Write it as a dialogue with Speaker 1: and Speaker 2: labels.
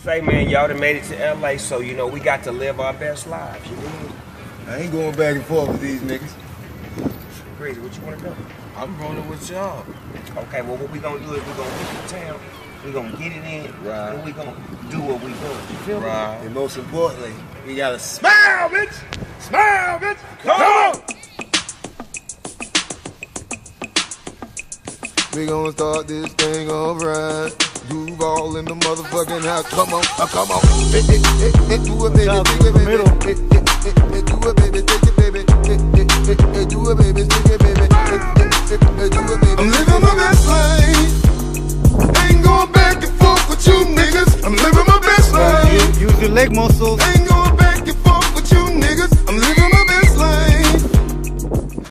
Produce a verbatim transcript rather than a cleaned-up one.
Speaker 1: Say, man, y'all done made it to L A, so, you know, we got to live our best lives, you know?
Speaker 2: I ain't going back and forth with these niggas.
Speaker 1: Crazy, what you want to do?
Speaker 2: I'm rolling with y'all.
Speaker 1: Okay, well, what we gonna do is we gonna get to town, we gonna get it in,
Speaker 2: right.
Speaker 1: and we gonna do what we do. You feel
Speaker 2: right.
Speaker 1: me?
Speaker 2: And most importantly, we gotta smile, bitch! Smile, bitch! Come, Come on! We gonna start this thing alright. Groove all in the motherfucking house. Come on, uh, come on. Hey, hey, hey, hey, do it, baby, take it, baby. Hey, hey, hey, hey, do it, baby, take it, baby. Hey, hey, hey, hey, do it, baby, take it, baby. Hey, hey, hey, hey, do it, baby. I'm living my best life. Ain't going back and forth with you niggas. I'm living my best life.
Speaker 3: Use your leg muscles.